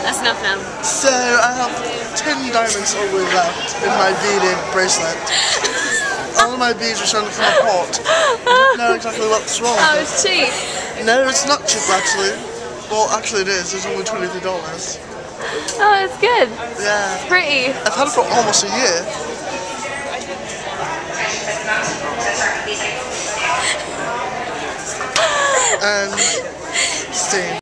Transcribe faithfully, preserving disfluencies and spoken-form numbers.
That's enough now. So I have ten diamonds only left in my beaded bracelet. All of my beads are starting to fall apart. I don't know exactly what's wrong. Oh, it's cheap. No, it's not cheap actually. Well, actually it is. It's only twenty-three dollars. Oh, it's good. Yeah. It's pretty. I've had it for almost a year. And Steve.